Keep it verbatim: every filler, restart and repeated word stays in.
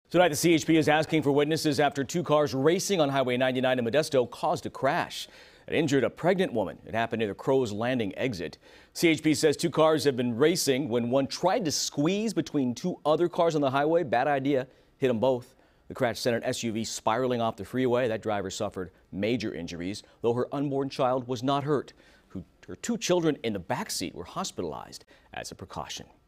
Tonight, the C H P is asking for witnesses after two cars racing on Highway ninety-nine in Modesto caused a crash. It injured a pregnant woman. It happened near the Crow's Landing exit. C H P says two cars have been racing when one tried to squeeze between two other cars on the highway. Bad idea. Hit them both. The crash sent an S U V spiraling off the freeway. That driver suffered major injuries, though her unborn child was not hurt. Her two children in the back seat were hospitalized as a precaution.